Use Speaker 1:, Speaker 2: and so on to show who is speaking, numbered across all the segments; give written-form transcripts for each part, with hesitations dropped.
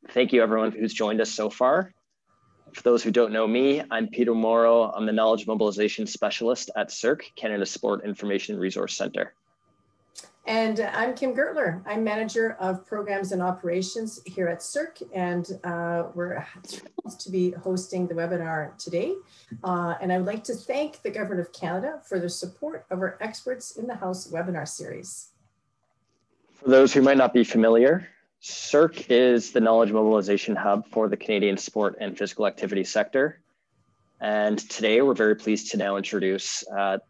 Speaker 1: Thank you everyone who's joined us so far. For those who don't know me, I'm Peter Morrow. I'm the Knowledge Mobilization Specialist at SIRC, Canada Sport Information Resource Centre.
Speaker 2: And I'm Kim Gertler. I'm Manager of Programs and Operations here at SIRC, and we're thrilled to be hosting the webinar today. And I would like to thank the Government of Canada for their support of our Experts in the House webinar series.
Speaker 1: For those who might not be familiar, SIRC is the knowledge mobilization hub for the Canadian sport and physical activity sector. And today we're very pleased to now introduce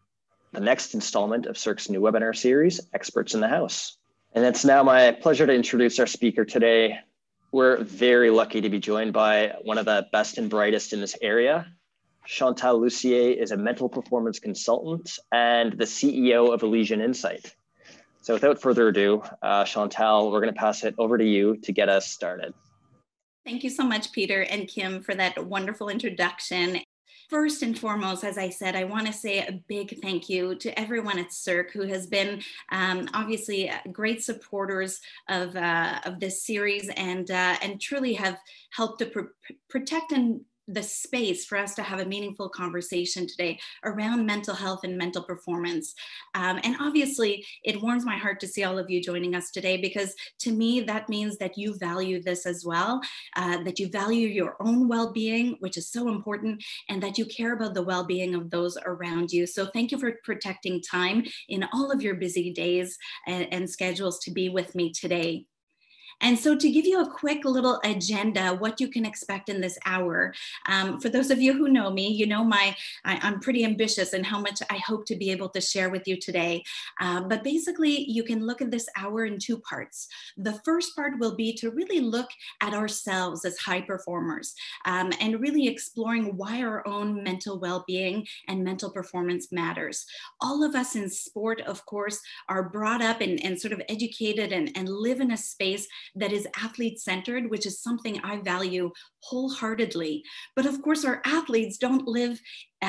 Speaker 1: the next installment of SIRC's new webinar series, Experts in the House. And it's now my pleasure to introduce our speaker today. We're very lucky to be joined by one of the best and brightest in this area. Chantale Lussier is a mental performance consultant and the CEO of Elysian Insight. So without further ado, Chantale, we're going to pass it over to you to get us started.
Speaker 3: Thank you so much, Peter and Kim, for that wonderful introduction. First and foremost, as I said, I want to say a big thank you to everyone at SIRC who has been obviously great supporters of this series and truly have helped to protect the space for us to have a meaningful conversation today around mental health and mental performance. And obviously, it warms my heart to see all of you joining us today, because to me, that means that you value this as well, that you value your own well-being, which is so important, and that you care about the well-being of those around you. So thank you for protecting time in all of your busy days and schedules to be with me today. And so to give you a quick little agenda, what you can expect in this hour, for those of you who know me, you know I'm pretty ambitious in how much I hope to be able to share with you today. But basically, you can look at this hour in two parts. The first part will be to really look at ourselves as high performers and really exploring why our own mental well-being and mental performance matters. All of us in sport, of course, are brought up and sort of educated and live in a space that is athlete-centered, which is something I value wholeheartedly. But of course, our athletes don't live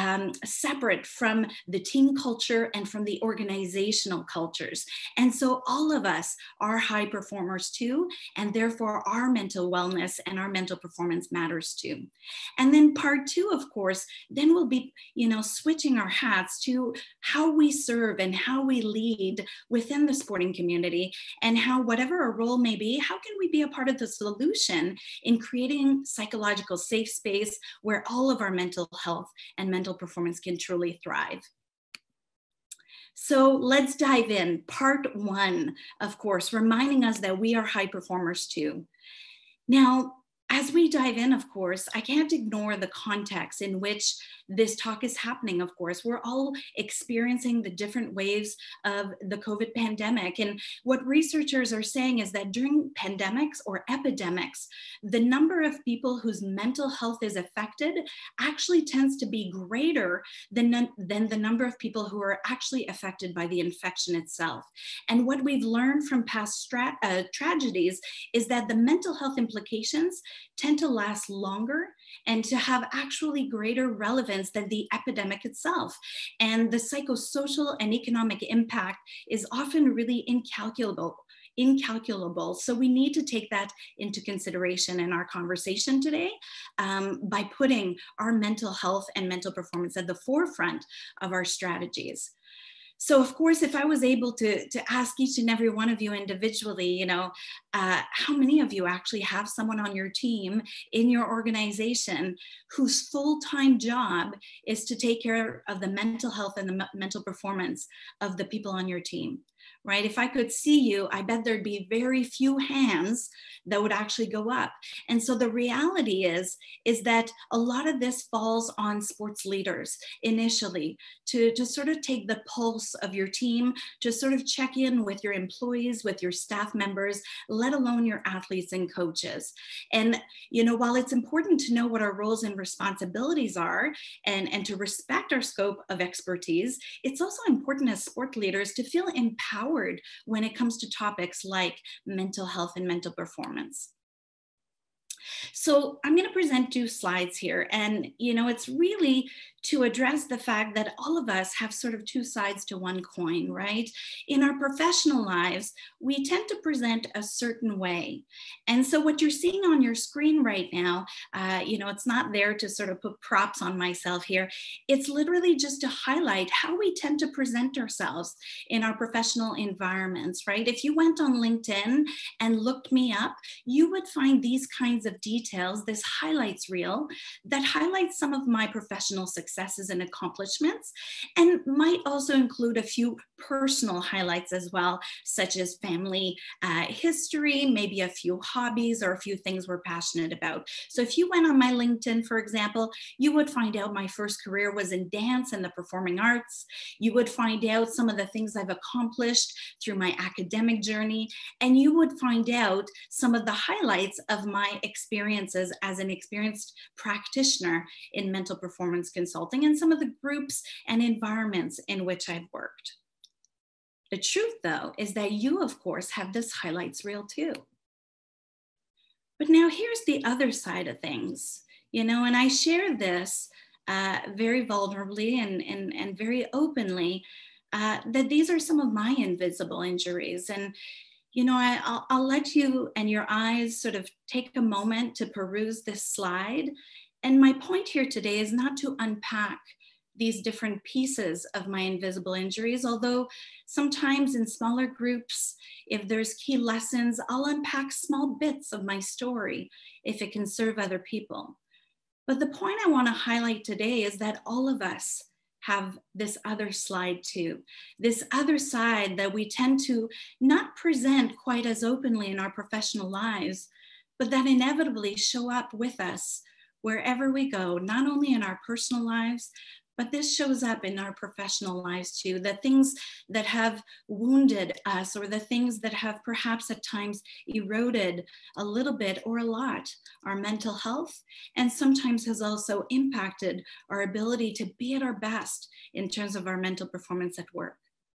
Speaker 3: separate from the team culture and from the organizational cultures. And so all of us are high performers too, and therefore our mental wellness and our mental performance matters too. And then part two, of course, then we'll be, switching our hats to how we serve and how we lead within the sporting community, and how, whatever our role may be, how can we be a part of the solution in creating psychological safe space where all of our mental health and mental performance can truly thrive. So let's dive in. Part one, of course, reminding us that we are high performers too. Now, as we dive in, of course, I can't ignore the context in which this talk is happening, of course. We're all experiencing the different waves of the COVID pandemic. And what researchers are saying is that during pandemics or epidemics, the number of people whose mental health is affected actually tends to be greater than the number of people who are actually affected by the infection itself. And what we've learned from past tragedies is that the mental health implications tend to last longer and to have actually greater relevance than the epidemic itself. And the psychosocial and economic impact is often really incalculable. So we need to take that into consideration in our conversation today by putting our mental health and mental performance at the forefront of our strategies. So of course, if I was able to ask each and every one of you individually, how many of you actually have someone on your team, in your organization, whose full-time job is to take care of the mental health and the mental performance of the people on your team? Right? If I could see you, I bet there'd be very few hands that would actually go up. And so the reality is that a lot of this falls on sports leaders initially to sort of take the pulse of your team, to sort of check in with your employees, with your staff members, let alone your athletes and coaches. And, while it's important to know what our roles and responsibilities are and to respect our scope of expertise, it's also important as sport leaders to feel empowered when it comes to topics like mental health and mental performance. So I'm going to present two slides here, and it's really to address the fact that all of us have sort of two sides to one coin, right? In our professional lives, we tend to present a certain way. And so what you're seeing on your screen right now, it's not there to sort of put props on myself here. It's literally just to highlight how we tend to present ourselves in our professional environments, right? If you went on LinkedIn and looked me up, you would find these kinds of details, this highlights reel that highlights some of my professional successes and accomplishments, and might also include a few personal highlights as well, such as family history, maybe a few hobbies or a few things we're passionate about. So if you went on my LinkedIn, for example, you would find out my first career was in dance and the performing arts. You would find out some of the things I've accomplished through my academic journey, and you would find out some of the highlights of my experiences as an experienced practitioner in mental performance consulting and some of the groups and environments in which I've worked. The truth, though, is that you, of course, have this highlights reel too. But now here's the other side of things, and I share this very vulnerably and very openly, that these are some of my invisible injuries. And I'll let you and your eyes sort of take a moment to peruse this slide. And my point here today is not to unpack these different pieces of my invisible injuries, although sometimes in smaller groups, if there's key lessons, I'll unpack small bits of my story if it can serve other people. But the point I want to highlight today is that all of us have this other slide too, this other side that we tend to not present quite as openly in our professional lives, but that inevitably show up with us wherever we go, not only in our personal lives, but this shows up in our professional lives too, the things that have wounded us or the things that have perhaps at times eroded a little bit or a lot our mental health, and sometimes has also impacted our ability to be at our best in terms of our mental performance at work.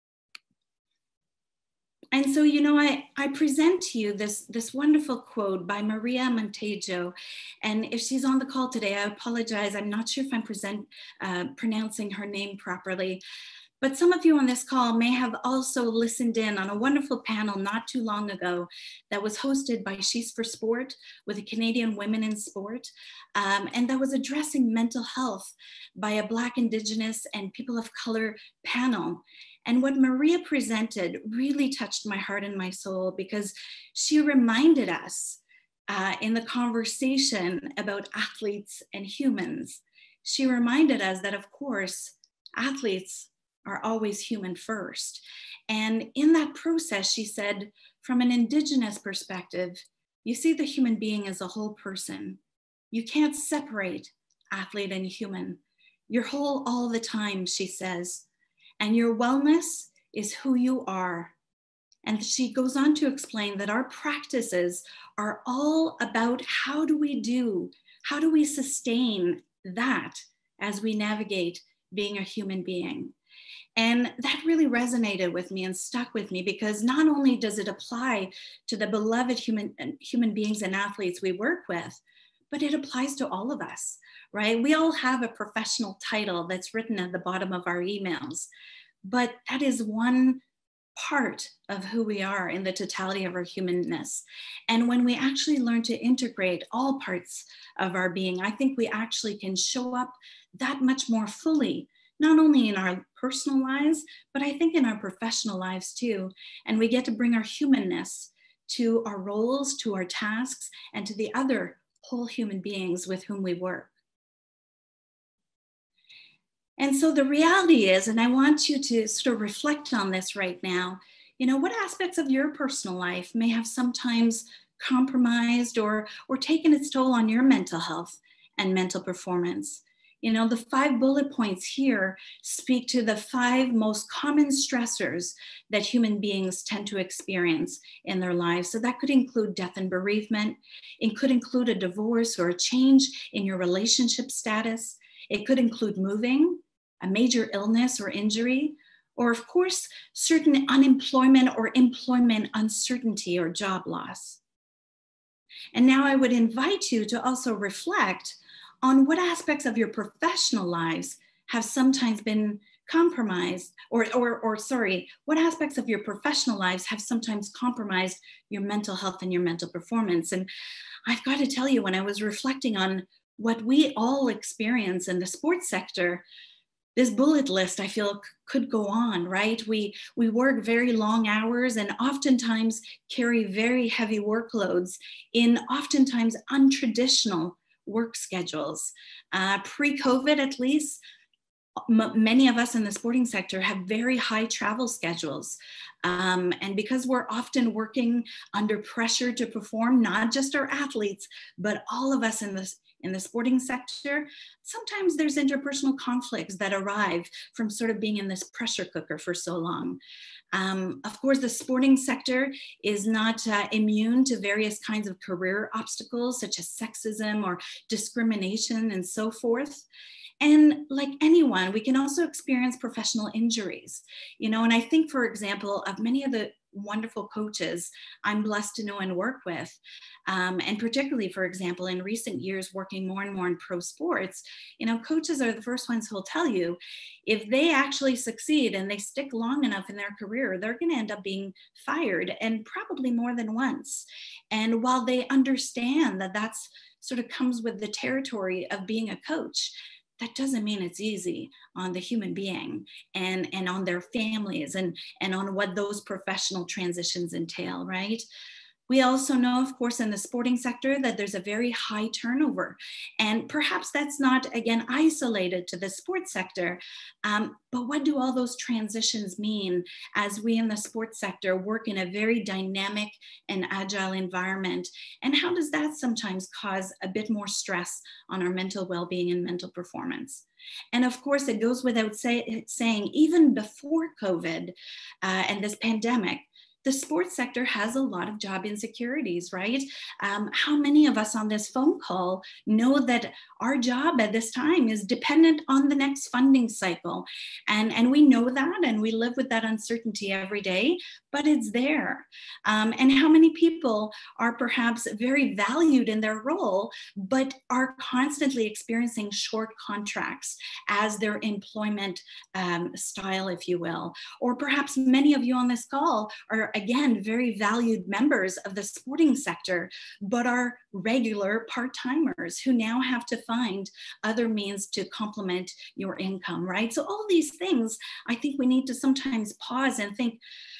Speaker 3: And so, I present to you this wonderful quote by Maria Montejo. And if she's on the call today, I apologize. I'm not sure if I'm pronouncing her name properly. But some of you on this call may have also listened in on a wonderful panel not too long ago that was hosted by She's for Sport with the Canadian Women in Sport. And that was addressing mental health by a Black, Indigenous, and people of color panel. And what Maria presented really touched my heart and my soul, because she reminded us in the conversation about athletes and humans, she reminded us that, of course, athletes are always human first. And in that process, she said, from an Indigenous perspective, you see the human being as a whole person. You can't separate athlete and human. You're whole all the time, she says. And your wellness is who you are. And she goes on to explain that our practices are all about how do we sustain that as we navigate being a human being. And that really resonated with me and stuck with me, because not only does it apply to the beloved human beings and athletes we work with, but it applies to all of us, right? We all have a professional title that's written at the bottom of our emails, but that is one part of who we are in the totality of our humanness. And when we actually learn to integrate all parts of our being, I think we actually can show up that much more fully, not only in our personal lives, but I think in our professional lives too. And we get to bring our humanness to our roles, to our tasks, and to the other whole human beings with whom we work. And so the reality is, and I want you to sort of reflect on this right now, what aspects of your personal life may have sometimes compromised or taken its toll on your mental health and mental performance? The 5 bullet points here speak to the 5 most common stressors that human beings tend to experience in their lives. So that could include death and bereavement. It could include a divorce or a change in your relationship status. It could include moving, a major illness or injury, or of course, certain unemployment or employment uncertainty or job loss. And now I would invite you to also reflect on what aspects of your professional lives have sometimes been compromised, or sorry, what aspects of your professional lives have sometimes compromised your mental health and your mental performance? And I've got to tell you, when I was reflecting on what we all experience in the sports sector, this bullet list, I feel, could go on, right? We work very long hours and oftentimes carry very heavy workloads in oftentimes untraditional work schedules. Pre-COVID, at least, many of us in the sporting sector have very high travel schedules. And because we're often working under pressure to perform, not just our athletes, but all of us in the sporting sector, sometimes there's interpersonal conflicts that arrive from sort of being in this pressure cooker for so long. Of course, the sporting sector is not immune to various kinds of career obstacles, such as sexism or discrimination and so forth. And like anyone, we can also experience professional injuries, and I think, for example, of many of the wonderful coaches I'm blessed to know and work with, and particularly, for example, in recent years, working more and more in pro sports, coaches are the first ones who'll tell you if they actually succeed and they stick long enough in their career, they're going to end up being fired, and probably more than once. And while they understand that that's sort of comes with the territory of being a coach, that doesn't mean it's easy on the human being and on their families and on what those professional transitions entail, right? We also know, of course, in the sporting sector that there's a very high turnover. And perhaps that's not, again, isolated to the sports sector. But what do all those transitions mean as we in the sports sector work in a very dynamic and agile environment? And how does that sometimes cause a bit more stress on our mental well-being and mental performance? And of course, it goes without saying, even before COVID and this pandemic, the sports sector has a lot of job insecurities, right? How many of us on this phone call know that our job at this time is dependent on the next funding cycle? And we know that, and we live with that uncertainty every day, but it's there. And how many people are perhaps very valued in their role, but are constantly experiencing short contracts as their employment style, if you will? Or perhaps many of you on this call are, again, very valued members of the sporting sector, but are regular part-timers who now have to find other means to complement your income, right? So all these things, I think we need to sometimes pause and think,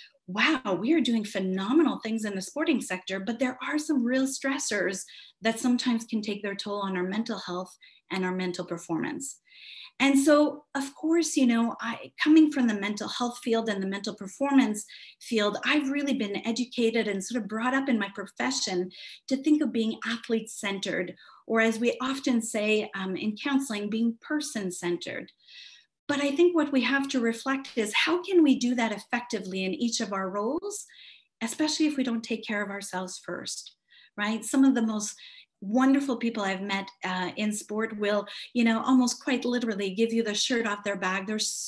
Speaker 3: wow, we are doing phenomenal things in the sporting sector, but there are some real stressors that sometimes can take their toll on our mental health and our mental performance. And so, of course, coming from the mental health field and the mental performance field, I've really been educated and sort of brought up in my profession to think of being athlete-centered, or as we often say in counseling, being person-centered. But I think what we have to reflect is, how can we do that effectively in each of our roles, especially if we don't take care of ourselves first, right? Some of the most wonderful people I've met in sport will, almost quite literally give you the shirt off their back.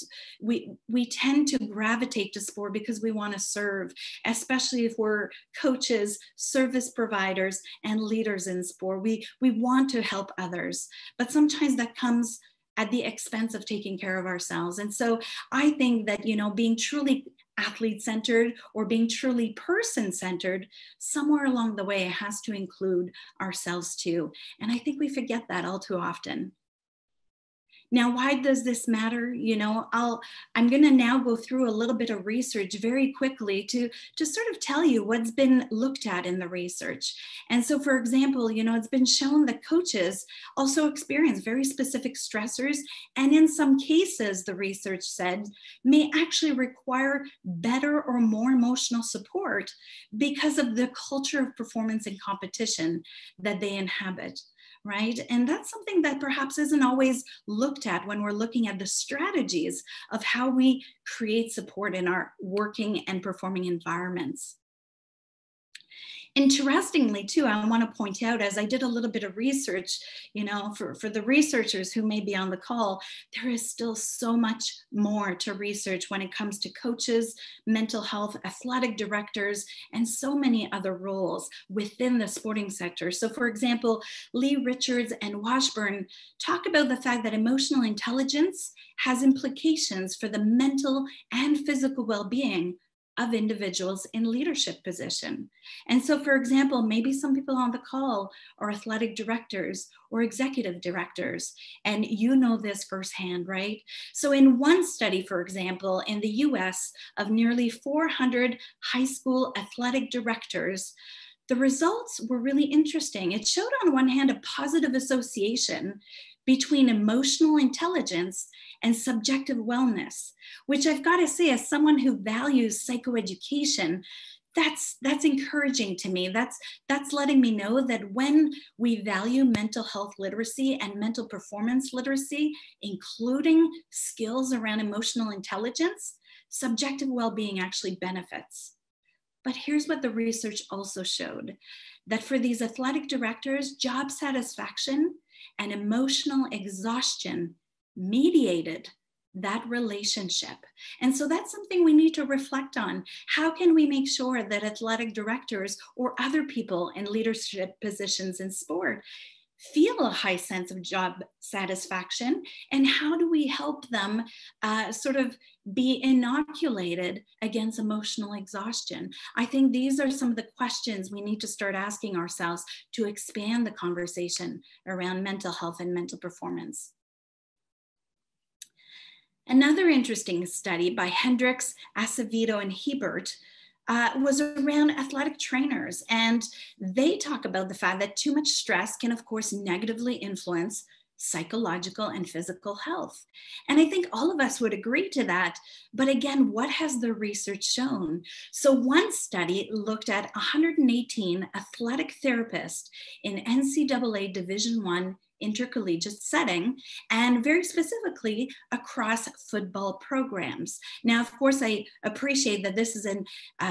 Speaker 3: We tend to gravitate to sport because we want to serve, especially if we're coaches, service providers, and leaders in sport. We want to help others, but sometimes that comes at the expense of taking care of ourselves. And so I think that, being truly athlete-centered or being truly person-centered, somewhere along the way has to include ourselves too. And I think we forget that all too often. Now, why does this matter? I'm going to now go through a little bit of research very quickly to sort of tell you what's been looked at in the research. And so, for example, it's been shown that coaches also experience very specific stressors, and in some cases, the research said, may actually require better or more emotional support because of the culture of performance and competition that they inhabit. Right? And that's something that perhaps isn't always looked at when we're looking at the strategies of how we create support in our working and performing environments. Interestingly, too, I want to point out, as I did a little bit of research, for the researchers who may be on the call, there is still so much more to research when it comes to coaches, mental health, athletic directors, and so many other roles within the sporting sector. So, for example, Lee, Richards, and Washburn talk about the fact that emotional intelligence has implications for the mental and physical well-being of individuals in leadership position. And so, for example, maybe some people on the call are athletic directors or executive directors, and you know this firsthand, right? So in one study, for example, in the US of nearly 400 high school athletic directors, the results were really interesting. It showed on one hand a positive association between emotional intelligence and subjective wellness, which I've got to say, as someone who values psychoeducation, that's encouraging to me. That's letting me know that when we value mental health literacy and mental performance literacy, including skills around emotional intelligence, subjective well-being actually benefits. But here's what the research also showed, that for these athletic directors, job satisfaction and emotional exhaustion mediated that relationship. And so that's something we need to reflect on. How can we make sure that athletic directors or other people in leadership positions in sport feel a high sense of job satisfaction? And how do we help them sort of be inoculated against emotional exhaustion? I think these are some of the questions we need to start asking ourselves to expand the conversation around mental health and mental performance. Another interesting study by Hendricks, Acevedo, and Hebert was around athletic trainers. And they talk about the fact that too much stress can, of course, negatively influence psychological and physical health. And I think all of us would agree to that. But again, what has the research shown? So one study looked at 118 athletic therapists in NCAA Division I intercollegiate setting, and very specifically across football programs. Now, of course, I appreciate that this is an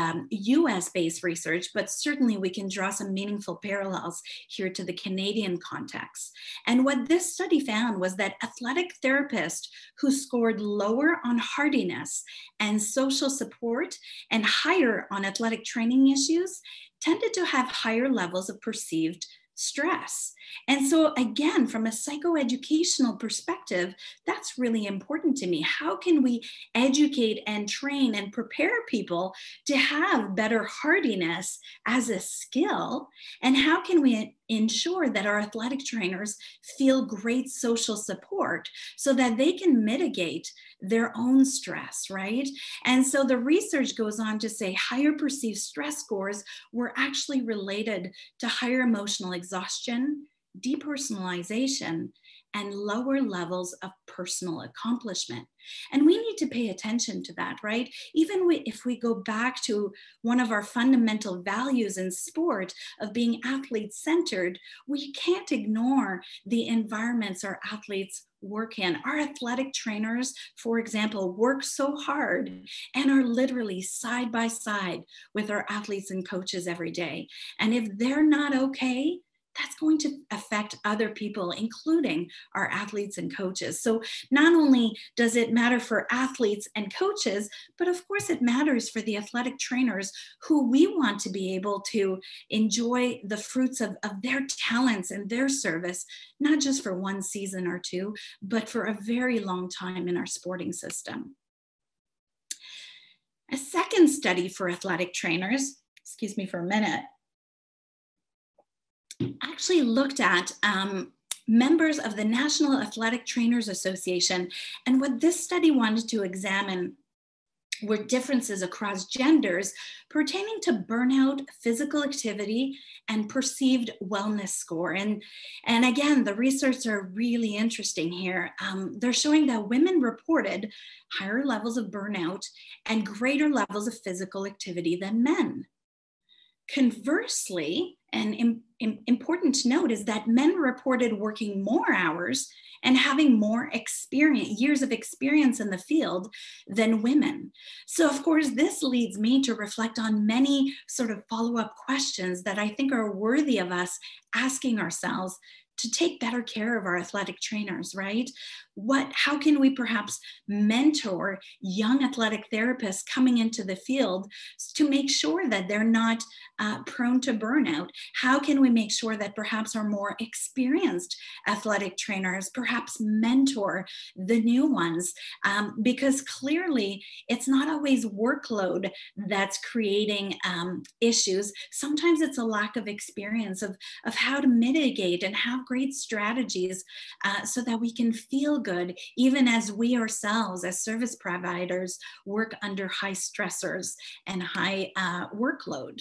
Speaker 3: US-based research, but certainly we can draw some meaningful parallels here to the Canadian context. And what this study found was that athletic therapists who scored lower on hardiness and social support and higher on athletic training issues tended to have higher levels of perceived stress. And so again, from a psychoeducational perspective, that's really important to me. How can we educate and train and prepare people to have better hardiness as a skill? And how can we ensure that our athletic trainers feel great social support so that they can mitigate their own stress, right? And so the research goes on to say higher perceived stress scores were actually related to higher emotional exhaustion, depersonalization, and lower levels of personal accomplishment. And we need to pay attention to that, right? Even if we go back to one of our fundamental values in sport of being athlete-centered, we can't ignore the environments our athletes work in. Our athletic trainers, for example, work so hard and are literally side by side with our athletes and coaches every day. And if they're not okay, that's going to affect other people, including our athletes and coaches. So not only does it matter for athletes and coaches, but of course it matters for the athletic trainers who we want to be able to enjoy the fruits of their talents and their service, not just for one season or two, but for a very long time in our sporting system. A second study for athletic trainers, excuse me for a minute, actually looked at members of the National Athletic Trainers Association. And what this study wanted to examine were differences across genders pertaining to burnout, physical activity, and perceived wellness score. And again, the research are really interesting here. They're showing that women reported higher levels of burnout and greater levels of physical activity than men. Conversely, And important to note is that men reported working more hours and having more experience, years of experience in the field than women. So of course, this leads me to reflect on many sort of follow-up questions that I think are worthy of us asking ourselves to take better care of our athletic trainers, right? How can we perhaps mentor young athletic therapists coming into the field to make sure that they're not prone to burnout? How can we make sure that perhaps our more experienced athletic trainers perhaps mentor the new ones? Because clearly it's not always workload that's creating issues. Sometimes it's a lack of experience of how to mitigate and have great strategies so that we can feel good, even as we ourselves as service providers work under high stressors and high workload.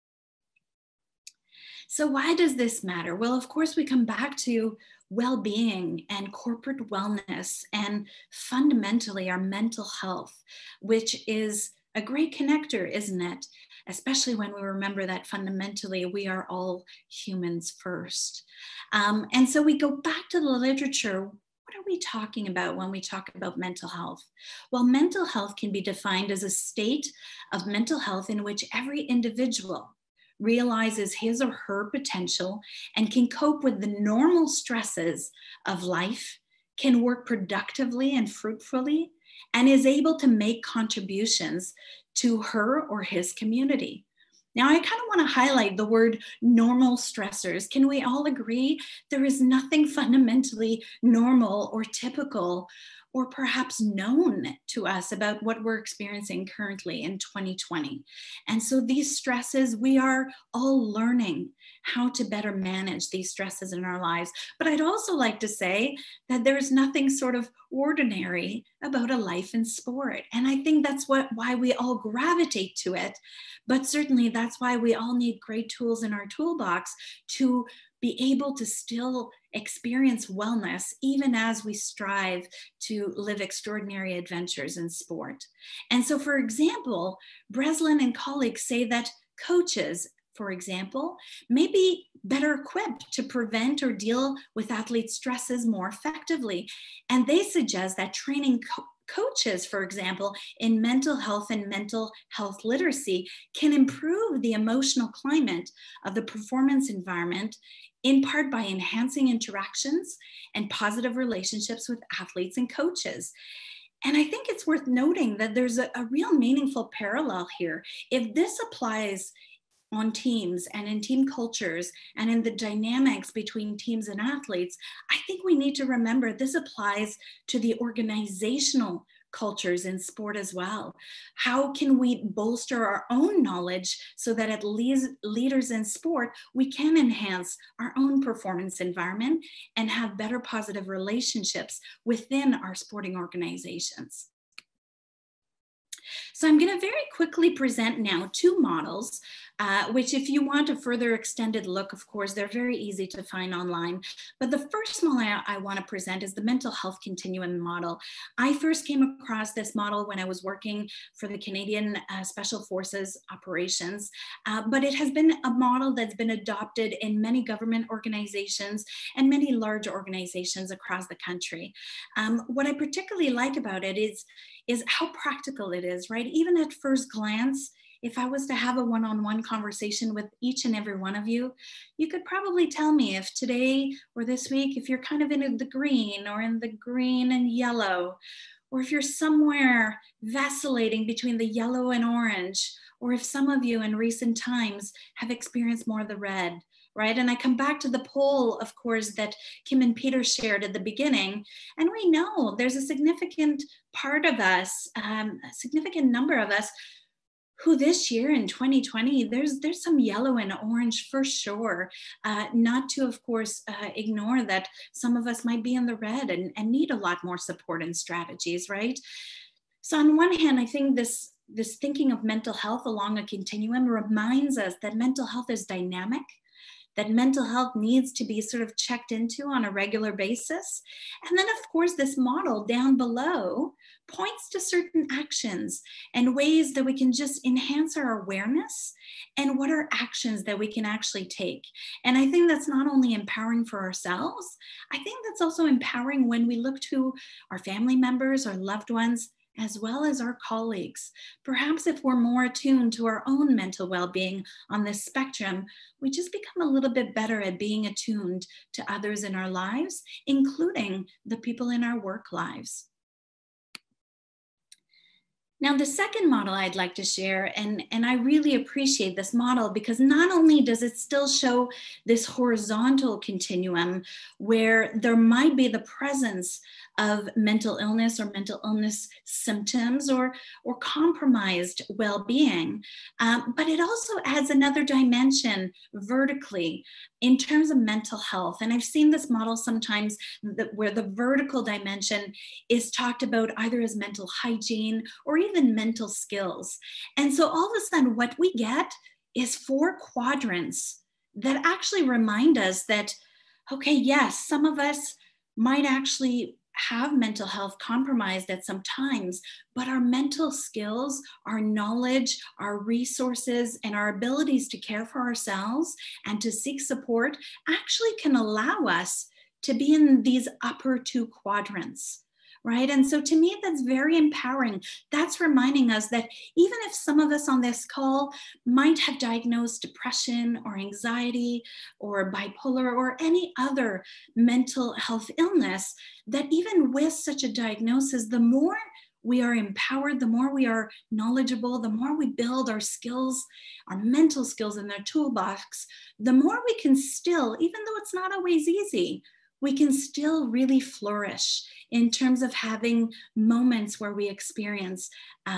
Speaker 3: So why does this matter? Well, of course, we come back to well-being and corporate wellness and fundamentally our mental health, which is a great connector, isn't it? Especially when we remember that fundamentally we are all humans first. And so we go back to the literature. What are we talking about when we talk about mental health? Well, mental health can be defined as a state of mental health in which every individual realizes his or her potential and can cope with the normal stresses of life, can work productively and fruitfully, and is able to make contributions to her or his community. Now, I kind of want to highlight the word normal stressors. Can we all agree there is nothing fundamentally normal or typical or perhaps known to us about what we're experiencing currently in 2020? And so these stresses, we are all learning how to better manage these stresses in our lives. But I'd also like to say that there's nothing sort of ordinary about a life in sport. And I think that's why we all gravitate to it. But certainly that's why we all need great tools in our toolbox to be able to still experience wellness, even as we strive to live extraordinary adventures in sport. And so, for example, Breslin and colleagues say that coaches, for example, may be better equipped to prevent or deal with athlete stresses more effectively. And they suggest that training coaches, for example, in mental health and mental health literacy can improve the emotional climate of the performance environment, in part by enhancing interactions and positive relationships with athletes and coaches. And I think it's worth noting that there's a real meaningful parallel here. If this applies on teams and in team cultures and in the dynamics between teams and athletes, I think we need to remember this applies to the organizational cultures in sport as well. How can we bolster our own knowledge so that as leaders in sport, we can enhance our own performance environment and have better positive relationships within our sporting organizations? So I'm going to very quickly present now two models, which if you want a further extended look, of course, they're very easy to find online. But the first model I want to present is the mental health continuum model. I first came across this model when I was working for the Canadian Special Forces operations, but it has been a model that's been adopted in many government organizations and many large organizations across the country. What I particularly like about it is how practical it is, right? Even at first glance, if I was to have a one-on-one conversation with each and every one of you, you could probably tell me if today or this week, if you're kind of in the green or in the green and yellow, or if you're somewhere vacillating between the yellow and orange, or if some of you in recent times have experienced more of the red, right? And I come back to the poll, of course, that Kim and Peter shared at the beginning. And we know there's a significant part of us, a significant number of us who this year in 2020, there's some yellow and orange for sure. Not to, of course, ignore that some of us might be in the red and need a lot more support and strategies, right? So on one hand, I think this thinking of mental health along a continuum reminds us that mental health is dynamic, that mental health needs to be sort of checked into on a regular basis. And then, of course, this model down below points to certain actions and ways that we can just enhance our awareness and what are actions that we can actually take. And I think that's not only empowering for ourselves, I think that's also empowering when we look to our family members, our loved ones, as well as our colleagues. Perhaps if we're more attuned to our own mental well-being on this spectrum, we just become a little bit better at being attuned to others in our lives, including the people in our work lives. Now, the second model I'd like to share, and I really appreciate this model because not only does it still show this horizontal continuum where there might be the presence of mental illness or mental illness symptoms or compromised well-being, but it also adds another dimension vertically in terms of mental health. And I've seen this model sometimes where the vertical dimension is talked about either as mental hygiene or even mental skills. And so all of a sudden what we get is 4 quadrants that actually remind us that, okay, yes, some of us might actually have mental health compromised at some times, but our mental skills, our knowledge, our resources, and our abilities to care for ourselves and to seek support actually can allow us to be in these upper 2 quadrants. Right? And so to me, that's very empowering. That's reminding us that even if some of us on this call might have diagnosed depression or anxiety or bipolar or any other mental health illness, that even with such a diagnosis, the more we are empowered, the more we are knowledgeable, the more we build our skills, our mental skills in their toolbox, the more we can still, even though it's not always easy, we can still really flourish in terms of having moments where we experience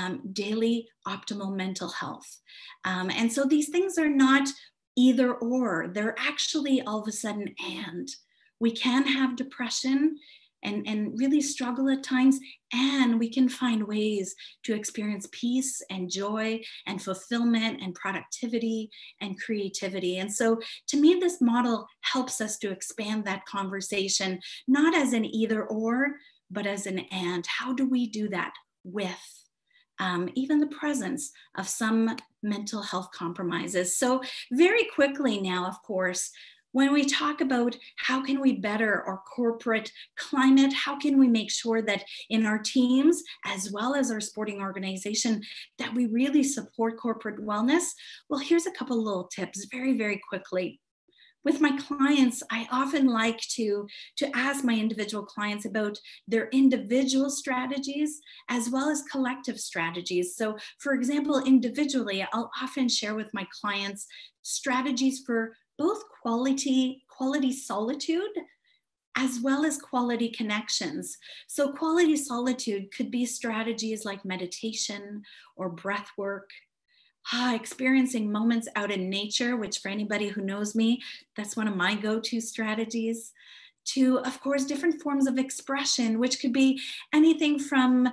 Speaker 3: daily optimal mental health. And so these things are not either or, they're actually all of a sudden and. We can have depression and really struggle at times, and we can find ways to experience peace and joy and fulfillment and productivity and creativity. And so to me, this model helps us to expand that conversation, not as an either or, but as an and. How do we do that with even the presence of some mental health compromises? So very quickly now, of course, when we talk about how can we better our corporate climate, how can we make sure that in our teams, as well as our sporting organization, that we really support corporate wellness? Well, here's a couple little tips very, very quickly. With my clients, I often like to ask my individual clients about their individual strategies as well as collective strategies. So for example, individually, I'll often share with my clients strategies for both quality solitude as well as quality connections. So quality solitude could be strategies like meditation or breath work, experiencing moments out in nature, which for anybody who knows me, that's one of my go-to strategies, to, of course, different forms of expression, which could be anything from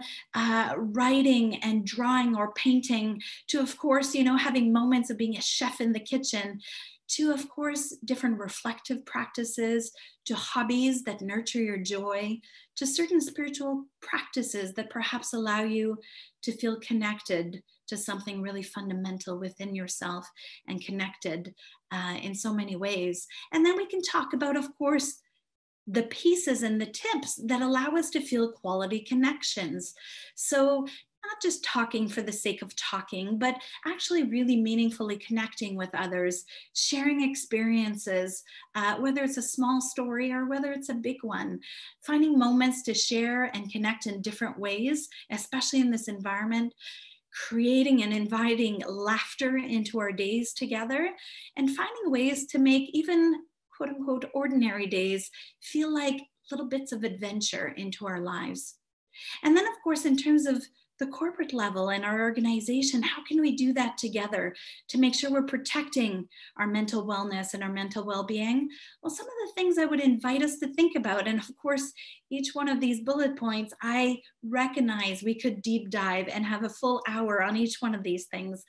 Speaker 3: writing and drawing or painting to, of course, having moments of being a chef in the kitchen, to, of course, different reflective practices, to hobbies that nurture your joy, to certain spiritual practices that perhaps allow you to feel connected to something really fundamental within yourself and connected in so many ways. And then we can talk about, of course, the pieces and the tips that allow us to feel quality connections. So not just talking for the sake of talking, but actually really meaningfully connecting with others, sharing experiences, whether it's a small story or whether it's a big one, finding moments to share and connect in different ways, especially in this environment, creating and inviting laughter into our days together, and finding ways to make even quote unquote ordinary days feel like little bits of adventure into our lives. And then of course, in terms of the corporate level and our organization, how can we do that together to make sure we're protecting our mental wellness and our mental well-being? Well, some of the things I would invite us to think about, and of course, each one of these bullet points, I recognize we could deep dive and have a full hour on each one of these things.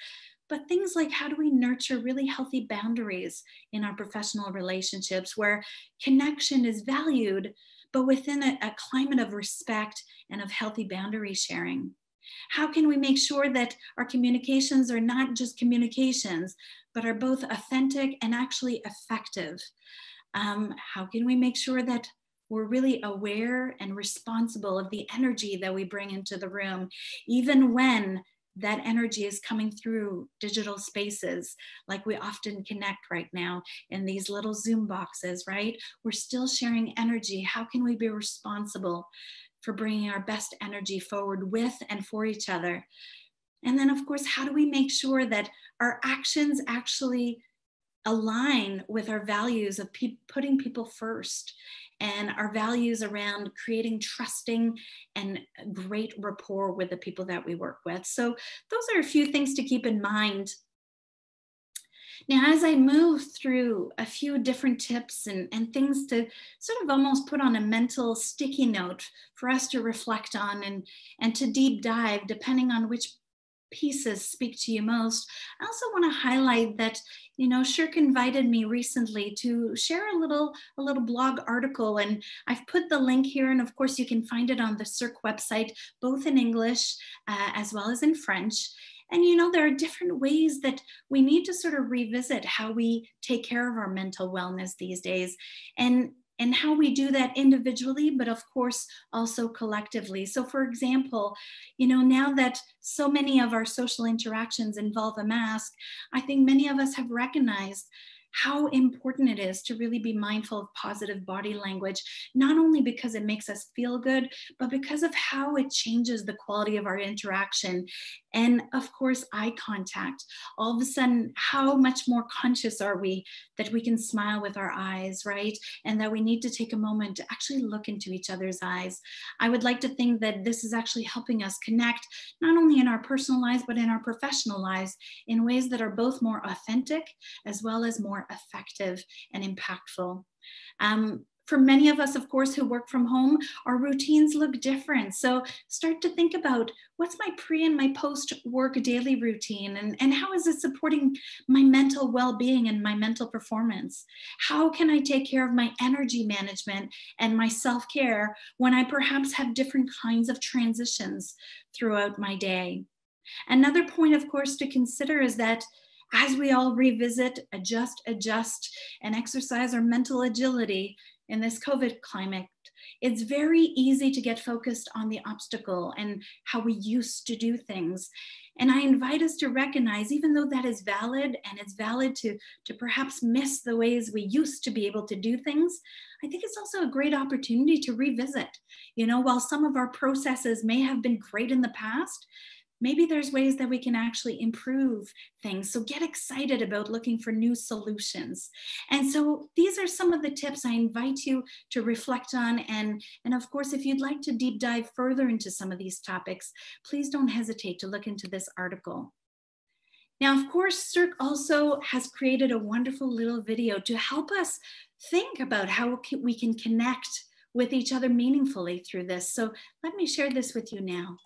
Speaker 3: but things like how do we nurture really healthy boundaries in our professional relationships where connection is valued, but within a climate of respect and of healthy boundary sharing? How can we make sure that our communications are not just communications, but are both authentic and actually effective? How can we make sure that we're really aware and responsible of the energy that we bring into the room, even when that energy is coming through digital spaces, like we often connect right now in these little Zoom boxes, right? We're still sharing energy. How can we be responsible for bringing our best energy forward with and for each other? And then, of course, how do we make sure that our actions actually align with our values of putting people first, and our values around creating trusting and great rapport with the people that we work with? So those are a few things to keep in mind. Now, as I move through a few different tips and things to sort of almost put on a mental sticky note for us to reflect on and to deep dive, depending on which pieces speak to you most, I also want to highlight that, sirc invited me recently to share a little blog article, and I've put the link here, and of course you can find it on the sirc website, both in English as well as in French. And there are different ways that we need to sort of revisit how we take care of our mental wellness these days, and how we do that individually, but of course also collectively. So for example, now that so many of our social interactions involve a mask, I think many of us have recognized how important it is to really be mindful of positive body language, not only because it makes us feel good, but because of how it changes the quality of our interaction. And of course, eye contact. All of a sudden, how much more conscious are we that we can smile with our eyes, right? And that we need to take a moment to actually look into each other's eyes. I would like to think that this is actually helping us connect, not only in our personal lives, but in our professional lives, in ways that are both more authentic as well as more effective and impactful. For many of us, of course, who work from home, our routines look different. So start to think about what's my pre and my post-work daily routine, and how is it supporting my mental well-being and my mental performance? How can I take care of my energy management and my self-care when I perhaps have different kinds of transitions throughout my day? Another point, of course, to consider is that as we all revisit, adjust, and exercise our mental agility in this COVID climate, it's very easy to get focused on the obstacle and how we used to do things. And I invite us to recognize, even though that is valid, and it's valid to perhaps miss the ways we used to be able to do things, I think it's also a great opportunity to revisit. While some of our processes may have been great in the past, maybe there's ways that we can actually improve things. So get excited about looking for new solutions. And so these are some of the tips I invite you to reflect on. And of course, if you'd like to deep dive further into some of these topics, please don't hesitate to look into this article. Now, of course, sirc also has created a wonderful little video to help us think about how we can connect with each other meaningfully through this. So let me share this with you now.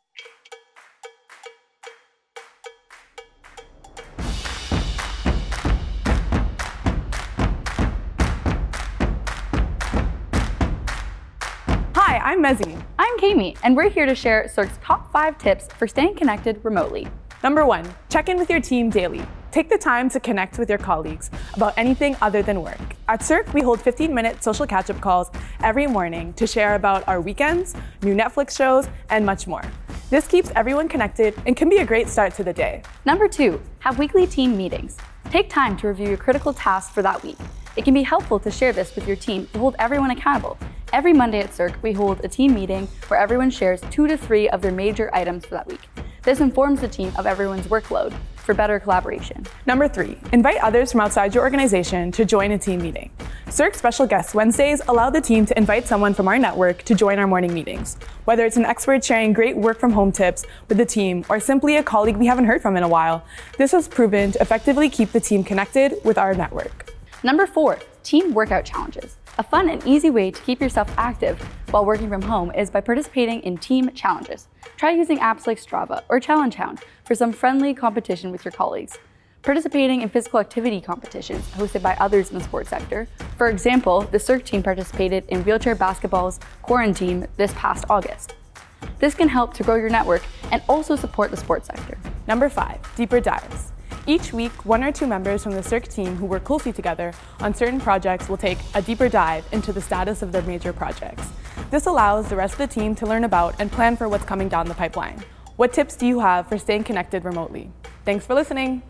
Speaker 4: Hi, I'm Mezzy.
Speaker 5: I'm Kami, and we're here to share sirc's top 5 tips for staying connected remotely.
Speaker 4: Number 1, check in with your team daily. Take the time to connect with your colleagues about anything other than work. At sirc, we hold 15-minute social catch-up calls every morning to share about our weekends, new Netflix shows, and much more. This keeps everyone connected and can be a great start to the day.
Speaker 5: Number 2, have weekly team meetings. Take time to review your critical tasks for that week. It can be helpful to share this with your team to hold everyone accountable. Every Monday at sirc, we hold a team meeting where everyone shares 2 to 3 of their major items for that week. This informs the team of everyone's workload for better collaboration.
Speaker 4: Number 3, invite others from outside your organization to join a team meeting. sirc Special Guests Wednesdays allow the team to invite someone from our network to join our morning meetings. Whether it's an expert sharing great work from home tips with the team or simply a colleague we haven't heard from in a while, this has proven to effectively keep the team connected with our network.
Speaker 5: Number 4, team workout challenges. A fun and easy way to keep yourself active while working from home is by participating in team challenges. Try using apps like Strava or Challenge Hound for some friendly competition with your colleagues. Participating in physical activity competitions hosted by others in the sports sector. For example, the Circ team participated in wheelchair basketball's quarantine this past August. This can help to grow your network and also support the sports sector.
Speaker 4: Number 5, deeper dives. Each week, 1 or 2 members from the Circ team who work closely together on certain projects will take a deeper dive into the status of their major projects. This allows the rest of the team to learn about and plan for what's coming down the pipeline. What tips do you have for staying connected remotely? Thanks for listening.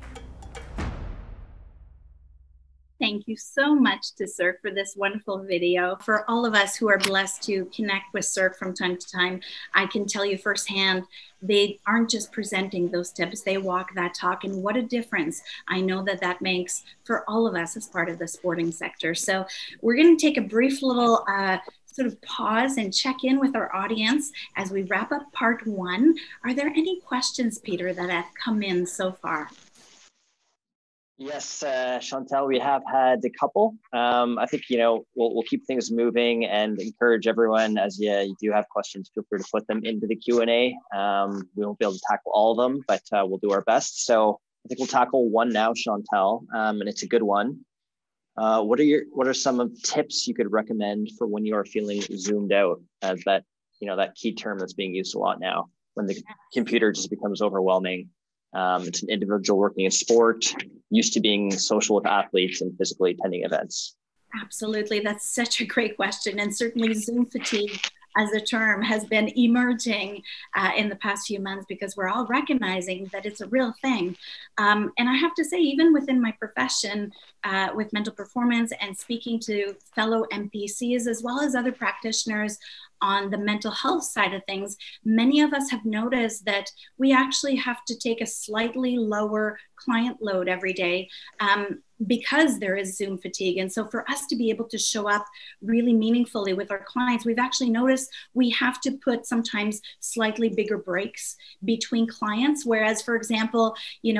Speaker 3: Thank you so much to Circ for this wonderful video. For all of us who are blessed to connect with Circ from time to time, I can tell you firsthand, they aren't just presenting those tips, they walk that talk, and what a difference I know that that makes for all of us as part of the sporting sector. So we're going to take a brief little sort of pause and check in with our audience as we wrap up part 1. Are there any questions, Peter, that have come in so far?
Speaker 1: Yes, Chantale, we have had a couple. I think, we'll keep things moving and encourage everyone, as you do have questions, feel free to put them into the Q&A. We won't be able to tackle all of them, but we'll do our best. So I think we'll tackle one now, Chantale, and it's a good one. What are some of tips you could recommend for when you are feeling zoomed out, as that key term that's being used a lot now, when the computer just becomes overwhelming? It's an individual working in sport, used to being social with athletes and physically attending events.
Speaker 3: Absolutely. That's such a great question. And certainly Zoom fatigue as a term has been emerging in the past few months, because we're all recognizing that it's a real thing. And I have to say, even within my profession with mental performance and speaking to fellow MPCs as well as other practitioners on the mental health side of things, many of us have noticed that we actually have to take a slightly lower client load every day because there is Zoom fatigue. And so for us to be able to show up really meaningfully with our clients, we've actually noticed we have to put sometimes slightly bigger breaks between clients. Whereas, for example,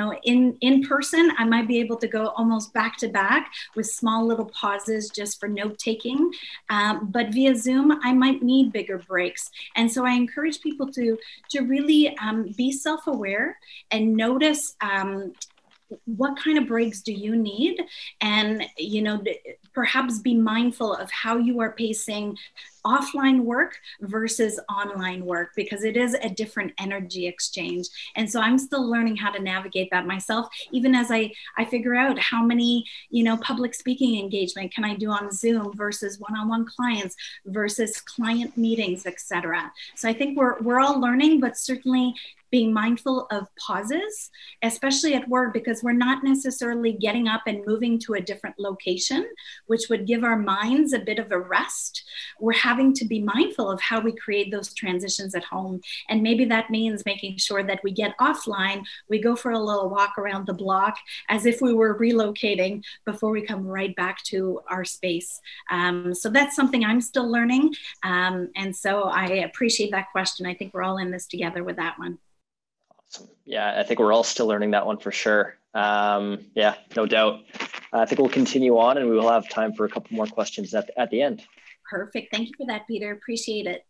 Speaker 3: in person, I might be able to go almost back to back with small little pauses just for note taking. But via Zoom, I might need bigger breaks. And so I encourage people to really be self-aware and notice what kind of breaks do you need, and perhaps be mindful of how you are pacing offline work versus online work, because it is a different energy exchange. And so I'm still learning how to navigate that myself, even as I figure out how many public speaking engagement can I do on Zoom versus one-on-one clients versus client meetings, etc. So I think we're all learning, but certainly being mindful of pauses, especially at work, because we're not necessarily getting up and moving to a different location, which would give our minds a bit of a rest. We're having to be mindful of how we create those transitions at home. And maybe that means making sure that we get offline, we go for a little walk around the block as if we were relocating before we come right back to our space. So that's something I'm still learning. And so I appreciate that question. I think we're all in this together with that one.
Speaker 1: Yeah, I think we're all still learning that one for sure. Yeah, no doubt. I think we'll continue on, and we will have time for a couple more questions at the end.
Speaker 3: Perfect. Thank you for that, Peter. Appreciate it.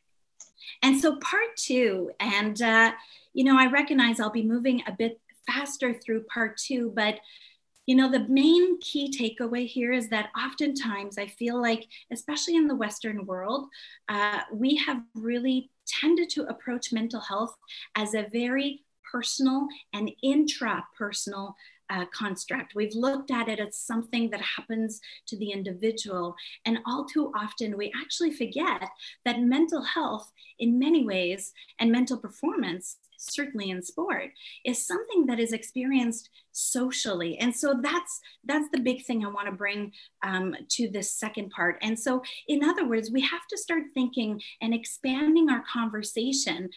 Speaker 3: And so part 2, and I recognize I'll be moving a bit faster through part 2, but the main key takeaway here is that oftentimes I feel like, especially in the Western world, we have really tended to approach mental health as a very personal and intrapersonal construct. We've looked at it as something that happens to the individual. And all too often, we actually forget that mental health in many ways, and mental performance, certainly in sport, is something that is experienced socially. And so that's the big thing I want to bring to this second part. And so in other words, we have to start thinking and expanding our conversation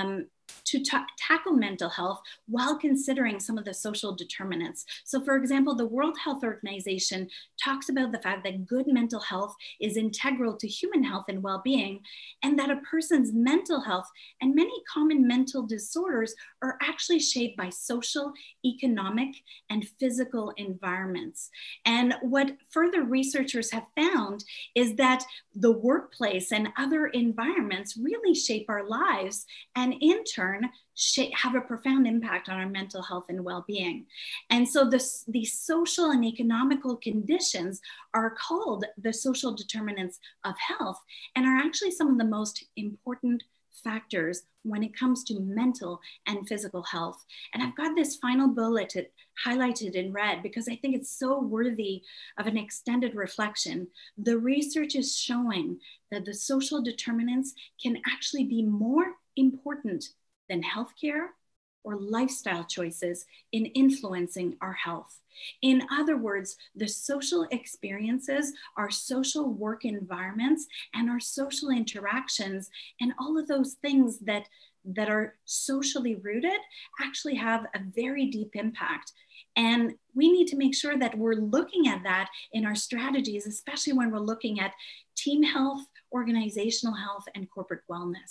Speaker 3: to tackle mental health while considering some of the social determinants. So for example, the World Health Organization talks about the fact that good mental health is integral to human health and well-being, and that a person's mental health and many common mental disorders are actually shaped by social, economic, and physical environments. And what further researchers have found is that the workplace and other environments really shape our lives, and in turn have a profound impact on our mental health and well-being. And so these social and economical conditions are called the social determinants of health, and are actually some of the most important factors when it comes to mental and physical health. And I've got this final bullet highlighted in red because I think it's so worthy of an extended reflection. The research is showing that the social determinants can actually be more important than healthcare or lifestyle choices in influencing our health. In other words, the social experiences, our social work environments, and our social interactions, and all of those things that are socially rooted actually have a very deep impact. And we need to make sure that we're looking at that in our strategies, especially when we're looking at team health, organizational health, and corporate wellness.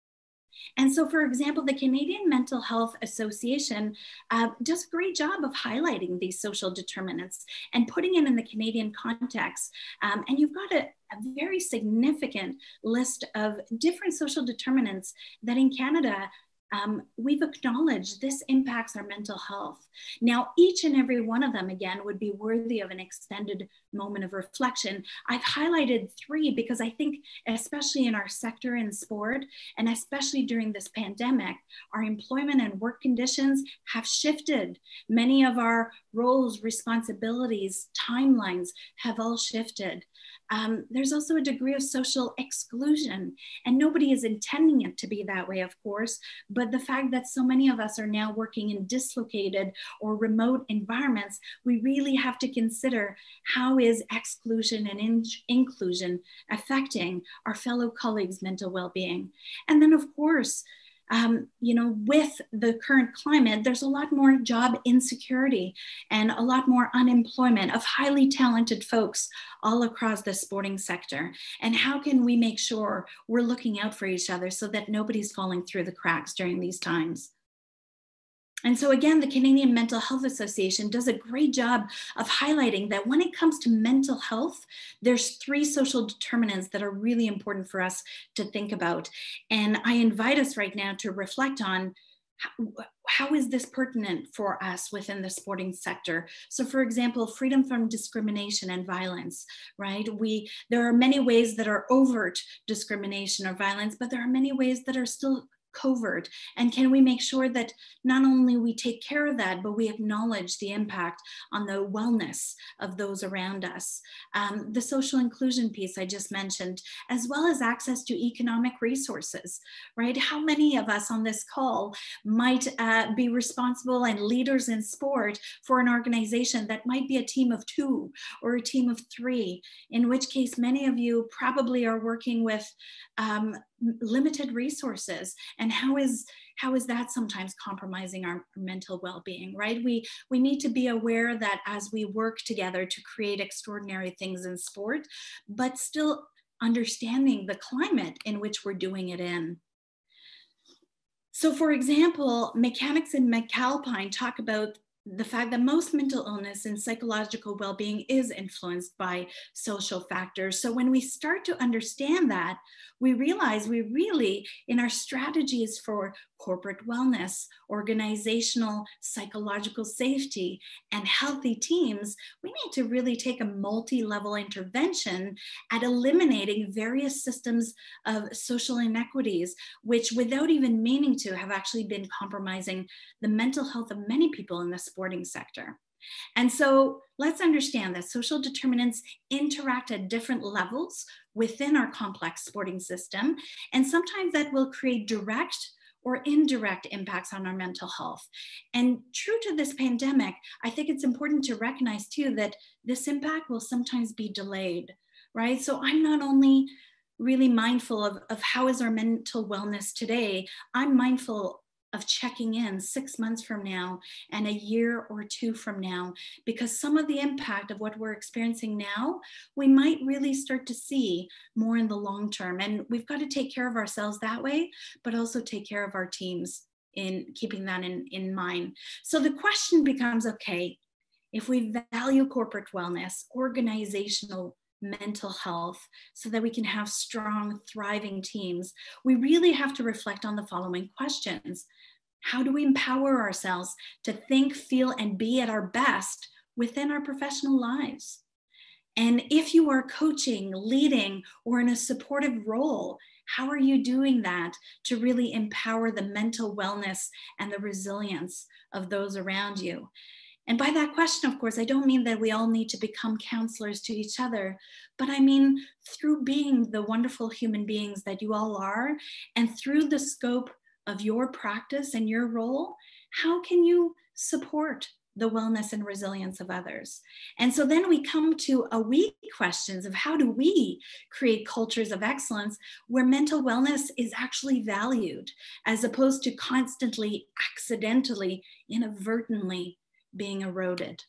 Speaker 3: And so, for example, the Canadian Mental Health Association does a great job of highlighting these social determinants and putting it in the Canadian context. And you've got a very significant list of different social determinants that in Canada, we've acknowledged this impacts our mental health. Now, each and every one of them, again, would be worthy of an extended moment of reflection. I've highlighted three because I think, especially in our sector in sport, and especially during this pandemic, our employment and work conditions have shifted. Many of our roles, responsibilities, timelines have all shifted. There's also a degree of social exclusion, and nobody is intending it to be that way, of course, but the fact that so many of us are now working in dislocated or remote environments, we really have to consider how is exclusion and inclusion affecting our fellow colleagues' mental well-being. And then, of course, with the current climate, there's a lot more job insecurity and a lot more unemployment of highly talented folks all across the sporting sector. And how can we make sure we're looking out for each other so that nobody's falling through the cracks during these times? And so again, the Canadian Mental Health Association does a great job of highlighting that when it comes to mental health, there's three social determinants that are really important for us to think about. And I invite us right now to reflect on how is this pertinent for us within the sporting sector? So for example, freedom from discrimination and violence, right? There are many ways that are overt discrimination or violence, but there are many ways that are still covert. And can we make sure that not only we take care of that, but we acknowledge the impact on the wellness of those around us? The social inclusion piece I just mentioned, as well as access to economic resources, right? How many of us on this call might be responsible and leaders in sport for an organization that might be a team of 2 or a team of 3, in which case many of you probably are working with limited resources. And how is that sometimes compromising our mental well-being, right? We need to be aware that as we work together to create extraordinary things in sport, but still understanding the climate in which we're doing it in. So for example, mechanics in McAlpine talk about the fact that most mental illness and psychological well-being is influenced by social factors. So when we start to understand that, we realize we really, in our strategies for corporate wellness, organizational, psychological safety, and healthy teams, we need to really take a multi-level intervention at eliminating various systems of social inequities, which without even meaning to have actually been compromising the mental health of many people in the sporting sector. And so let's understand that social determinants interact at different levels within our complex sporting system. And sometimes that will create direct or indirect impacts on our mental health. And true to this pandemic, I think it's important to recognize too that this impact will sometimes be delayed, right? So I'm not only really mindful of how is our mental wellness today, I'm mindful of checking in 6 months from now and a year or two from now, because some of the impact of what we're experiencing now, we might really start to see more in the long term. And we've got to take care of ourselves that way, but also take care of our teams in keeping that in mind. So the question becomes, okay, if we value corporate wellness, organizational mental health, so that we can have strong, thriving teams, we really have to reflect on the following questions. How do we empower ourselves to think, feel, and be at our best within our professional lives? And if you are coaching, leading, or in a supportive role, how are you doing that to really empower the mental wellness and the resilience of those around you? And by that question, of course, I don't mean that we all need to become counselors to each other, but I mean through being the wonderful human beings that you all are, and through the scope of your practice and your role, how can you support the wellness and resilience of others? And so then we come to a week questions of how do we create cultures of excellence where mental wellness is actually valued, as opposed to constantly, accidentally, inadvertently being eroded.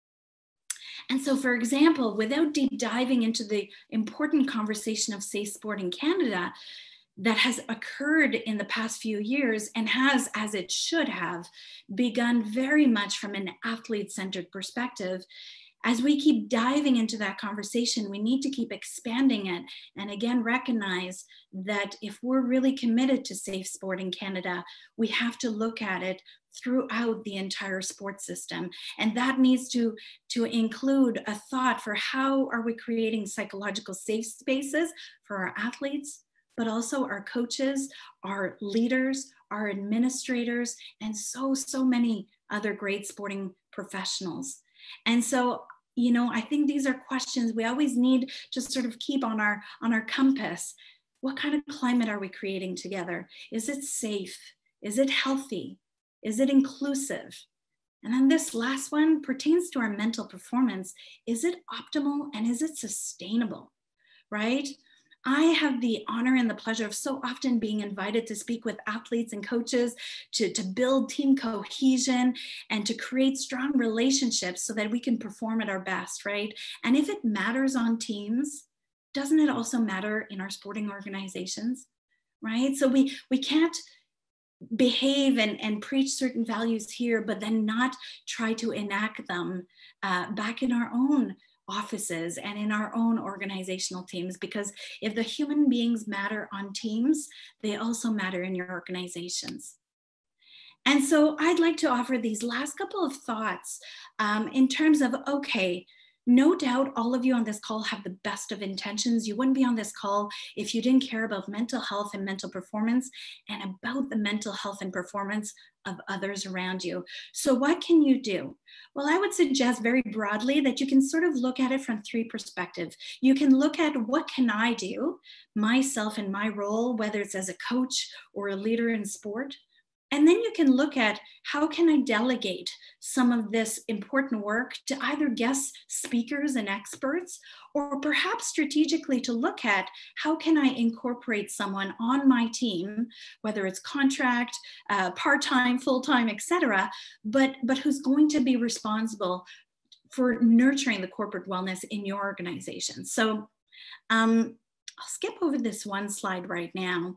Speaker 3: And so, for example, without deep diving into the important conversation of safe sport in Canada that has occurred in the past few years and has, as it should have, begun very much from an athlete-centered perspective, as we keep diving into that conversation, we need to keep expanding it. And again, recognize that if we're really committed to safe sport in Canada, we have to look at it throughout the entire sports system. And that needs to include a thought for how are we creating psychological safe spaces for our athletes, but also our coaches, our leaders, our administrators, and so many other great sporting professionals. And so, you know, I think these are questions we always need to sort of keep on our compass. What kind of climate are we creating together? Is it safe? Is it healthy? Is it inclusive? And then this last one pertains to our mental performance. Is it optimal and is it sustainable, right? I have the honor and the pleasure of so often being invited to speak with athletes and coaches to build team cohesion and to create strong relationships so that we can perform at our best, right? And if it matters on teams, doesn't it also matter in our sporting organizations, right? So we can't behave and preach certain values here, but then not try to enact them back in our own offices and in our own organizational teams, because if the human beings matter on teams, they also matter in your organizations. And so I'd like to offer these last couple of thoughts in terms of, okay, no doubt all of you on this call have the best of intentions. You wouldn't be on this call if you didn't care about mental health and mental performance and about the mental health and performance of others around you. So what can you do? Well, I would suggest very broadly that you can sort of look at it from three perspectives. You can look at what can I do, myself in my role, whether it's as a coach or a leader in sport. And then you can look at how can I delegate some of this important work to either guest speakers and experts, or perhaps strategically to look at how can I incorporate someone on my team, whether it's contract, part-time, full-time, etc., but who's going to be responsible for nurturing the corporate wellness in your organization. So I'll skip over this one slide right now.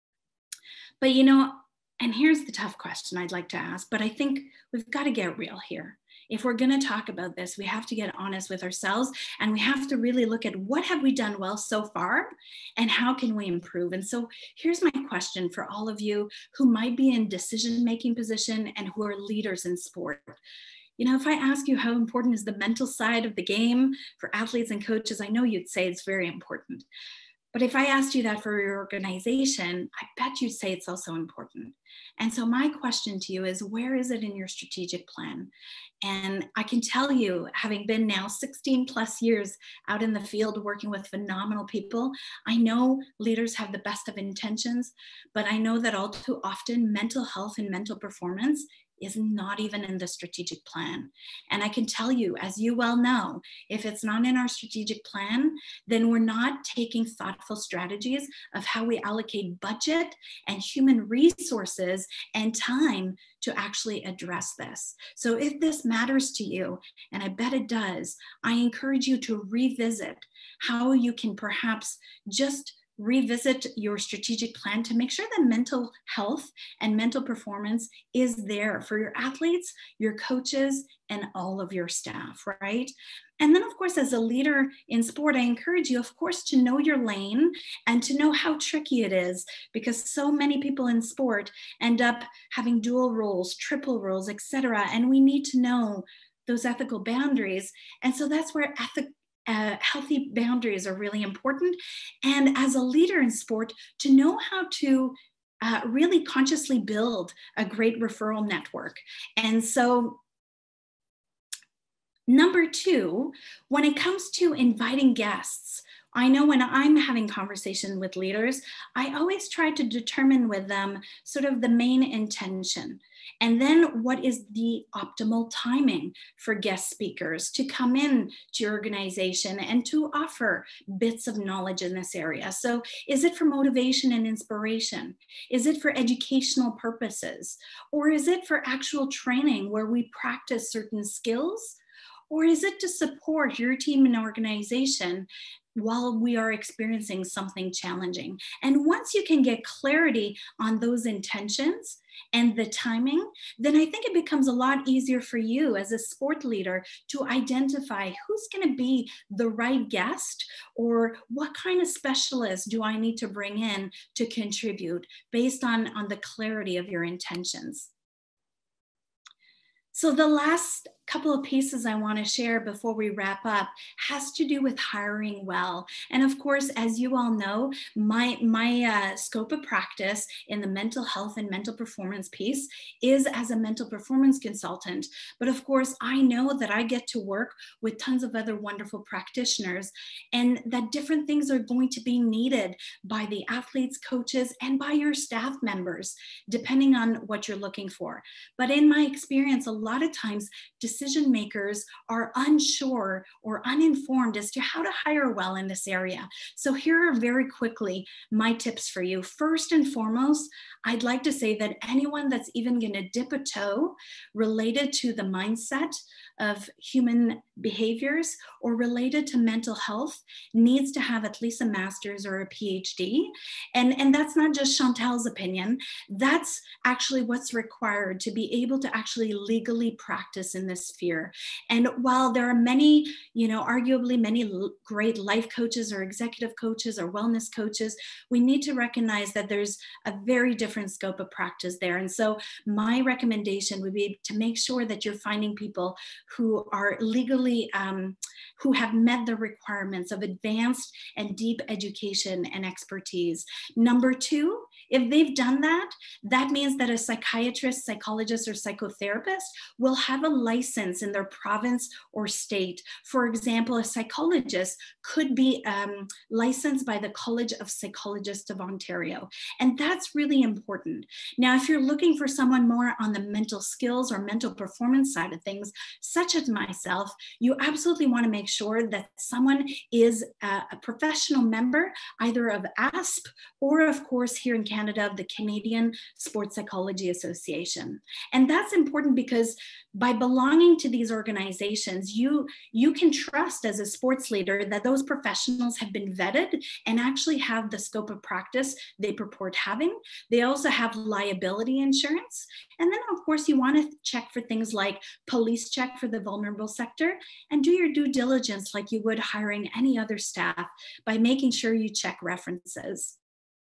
Speaker 3: But you know, and here's the tough question I'd like to ask, but I think we've got to get real here. If we're going to talk about this, we have to get honest with ourselves, and we have to really look at what have we done well so far and how can we improve. And so here's my question for all of you who might be in decision-making position and who are leaders in sport. You know, if I ask you how important is the mental side of the game for athletes and coaches, I know you'd say it's very important. But if I asked you that for your organization, I bet you'd say it's also important. And so my question to you is, where is it in your strategic plan? And I can tell you, having been now 16 plus years out in the field working with phenomenal people, I know leaders have the best of intentions, but I know that all too often mental health and mental performance is not even in the strategic plan. And I can tell you, as you well know, if it's not in our strategic plan, then we're not taking thoughtful strategies of how we allocate budget and human resources and time to actually address this. So if this matters to you, and I bet it does, I encourage you to revisit how you can perhaps just revisit your strategic plan to make sure that mental health and mental performance is there for your athletes, your coaches, and all of your staff, right? And then, of course, as a leader in sport, I encourage you, of course, to know your lane and to know how tricky it is, because so many people in sport end up having dual roles, triple roles, etc. And we need to know those ethical boundaries. And so that's where healthy boundaries are really important. And as a leader in sport, to know how to really consciously build a great referral network. And so number two, when it comes to inviting guests, I know when I'm having conversation with leaders, I always try to determine with them sort of the main intention. And then what is the optimal timing for guest speakers to come in to your organization and to offer bits of knowledge in this area? So is it for motivation and inspiration? Is it for educational purposes? Or is it for actual training where we practice certain skills? Or is it to support your team and organization while we are experiencing something challenging? And once you can get clarity on those intentions and the timing, then I think it becomes a lot easier for you as a sport leader to identify who's going to be the right guest, or what kind of specialist do I need to bring in to contribute based on the clarity of your intentions. So the last couple of pieces I want to share before we wrap up has to do with hiring well. And of course, as you all know, my scope of practice in the mental health and mental performance piece is as a mental performance consultant. But of course, I know that I get to work with tons of other wonderful practitioners, and that different things are going to be needed by the athletes, coaches, and by your staff members, depending on what you're looking for. But in my experience, a lot of times, decision makers are unsure or uninformed as to how to hire well in this area. So here are very quickly my tips for you. First and foremost, I'd like to say that anyone that's even going to dip a toe related to the mindset of human behaviors or related to mental health needs to have at least a master's or a PhD. And that's not just Chantale's opinion. That's actually what's required to be able to actually legally practice in this sphere. And while there are many, arguably many great life coaches or executive coaches or wellness coaches, we need to recognize that there's a very different scope of practice there. And so my recommendation would be to make sure that you're finding people who are legally, who have met the requirements of advanced and deep education and expertise. Number two, if they've done that, that means that a psychiatrist, psychologist, or psychotherapist will have a license in their province or state. For example, a psychologist could be licensed by the College of Psychologists of Ontario. And that's really important. Now, if you're looking for someone more on the mental skills or mental performance side of things, such as myself, you absolutely want to make sure that someone is a professional member, either of ASP or, of course, here in Canada, of the Canadian Sports Psychology Association. And that's important because by belonging to these organizations, you can trust as a sports leader that those professionals have been vetted and actually have the scope of practice they purport having. They also have liability insurance. And then, of course, you want to check for things like police check for the vulnerable sector, and do your due diligence like you would hiring any other staff by making sure you check references.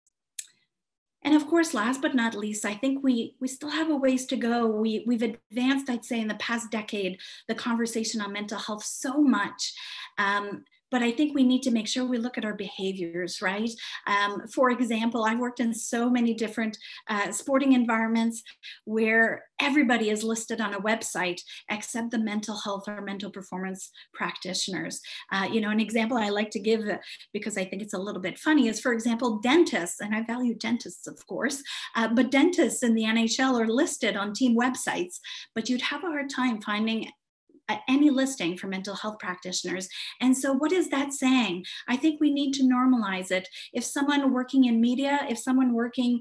Speaker 3: And of course, last but not least, I think we still have a ways to go. We've advanced, I'd say, in the past decade, the conversation on mental health so much. but I think we need to make sure we look at our behaviors, right? For example, I've worked in so many different sporting environments where everybody is listed on a website except the mental health or mental performance practitioners. You know, an example I like to give, because I think it's a little bit funny, is, for example, dentists, and I value dentists, of course, but dentists in the NHL are listed on team websites, but you'd have a hard time finding any listing for mental health practitioners. And so what is that saying? I think we need to normalize it. If someone working in media, if someone working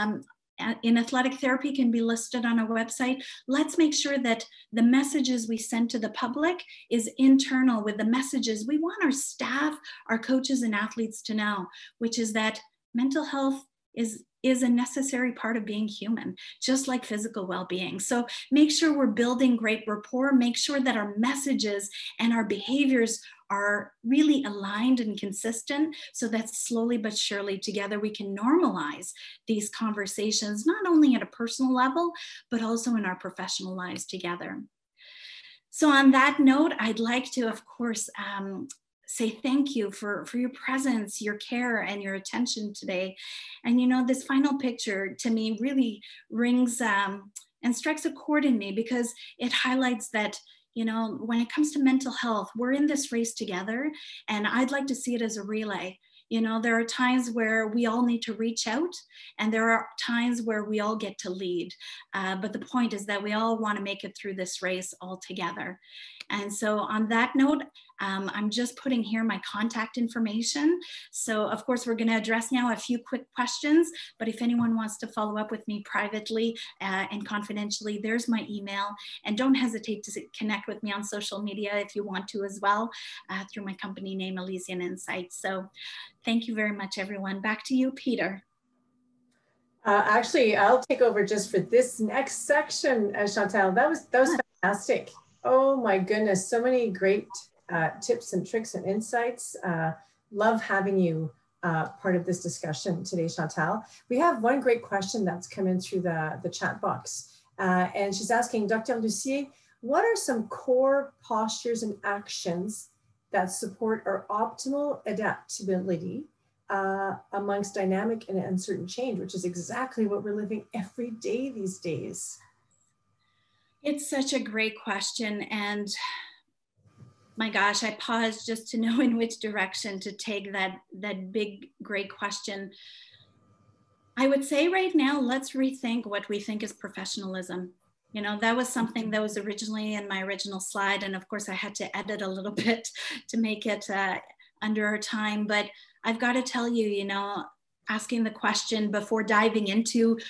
Speaker 3: in athletic therapy can be listed on a website, let's make sure that the messages we send to the public is internal with the messages we want our staff, our coaches and athletes to know, which is that mental health is a necessary part of being human, just like physical well-being. So make sure we're building great rapport, make sure that our messages and our behaviors are really aligned and consistent, so that slowly but surely together we can normalize these conversations, not only at a personal level, but also in our professional lives together. So on that note, I'd like to, of course, say thank you for your presence, your care, and your attention today. And you know, this final picture to me really rings and strikes a chord in me, because it highlights that, you know, when it comes to mental health, we're in this race together, and I'd like to see it as a relay. You know, there are times where we all need to reach out, and there are times where we all get to lead. But the point is that we all want to make it through this race all together. And so on that note, I'm just putting here my contact information. So of course, we're going to address now a few quick questions, but if anyone wants to follow up with me privately and confidentially, there's my email. And don't hesitate to connect with me on social media if you want to as well, through my company name, Elysian Insights. So thank you very much, everyone. Back to you, Peter.
Speaker 2: Actually, I'll take over just for this next section, Chantale. That was fantastic. Oh my goodness, so many great tips and tricks and insights. Love having you part of this discussion today, Chantale. We have one great question that's come in through the chat box. And she's asking, Dr. Lussier, what are some core postures and actions that support our optimal adaptability amongst dynamic and uncertain change, which is exactly what we're living every day these days?
Speaker 3: It's such a great question. And my gosh, I paused just to know in which direction to take that big, great question. I would say right now, let's rethink what we think is professionalism. You know, that was something that was originally in my original slide. And of course, I had to edit a little bit to make it under our time. But I've got to tell you, you know, asking the question before diving into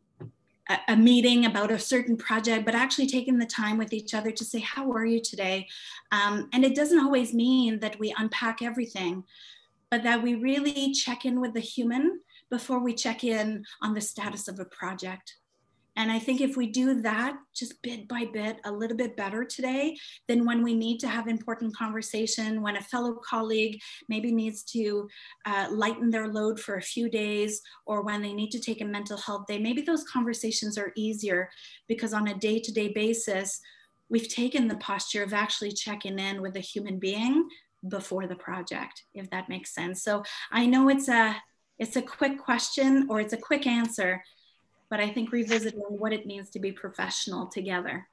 Speaker 3: a meeting about a certain project, but actually taking the time with each other to say, how are you today? And it doesn't always mean that we unpack everything, but that we really check in with the human before we check in on the status of a project. And I think if we do that just bit by bit, a little bit better today, then when we need to have important conversation, when a fellow colleague maybe needs to lighten their load for a few days, or when they need to take a mental health day, maybe those conversations are easier because on a day-to-day basis, we've taken the posture of actually checking in with a human being before the project, if that makes sense. So I know it's a quick question, or it's a quick answer, but I think revisiting what it means to be professional together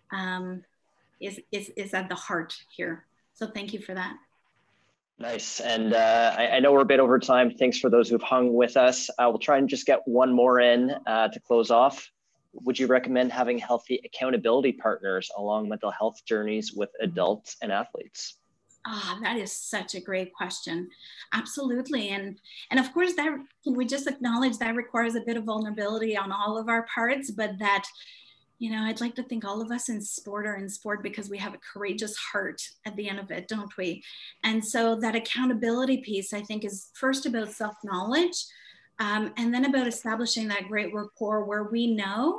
Speaker 3: is at the heart here. So thank you for that.
Speaker 1: Nice. And I know we're a bit over time. Thanks for those who've hung with us. We'll try and just get one more in to close off. Would you recommend having healthy accountability partners along mental health journeys with adults and athletes?
Speaker 3: Ah, that is such a great question. Absolutely. And of course, that can we just acknowledge that requires a bit of vulnerability on all of our parts, but that, you know, I'd like to think all of us in sport are in sport because we have a courageous heart at the end of it, don't we? And so that accountability piece, I think, is first about self-knowledge, and then about establishing that great rapport where we know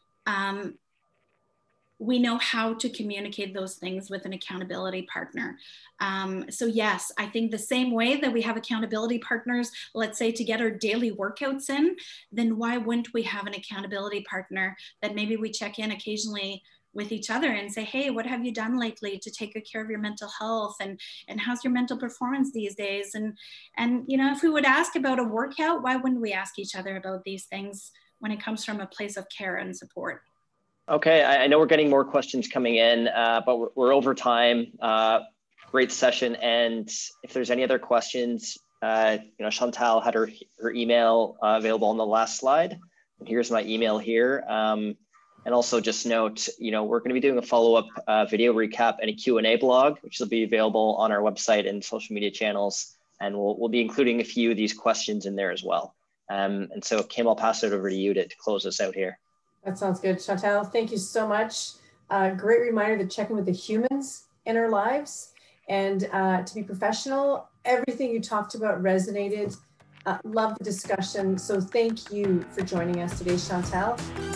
Speaker 3: how to communicate those things with an accountability partner. So yes, I think the same way that we have accountability partners, let's say to get our daily workouts in, then why wouldn't we have an accountability partner that maybe we check in occasionally with each other and say, hey, what have you done lately to take good care of your mental health, and how's your mental performance these days? And you know, if we would ask about a workout, why wouldn't we ask each other about these things when it comes from a place of care and support?
Speaker 1: Okay, I know we're getting more questions coming in, but we're over time. Great session. And if there's any other questions, you know, Chantale had her email available on the last slide. And here's my email here. And also just note, you know, we're going to be doing a follow-up video recap and a Q&A blog, which will be available on our website and social media channels. And we'll be including a few of these questions in there as well. And so Kim, I'll pass it over to you to close us out here.
Speaker 2: That sounds good. Chantale, thank you so much. Great reminder to check in with the humans in our lives and to be professional. Everything you talked about resonated. Love the discussion. So thank you for joining us today, Chantale.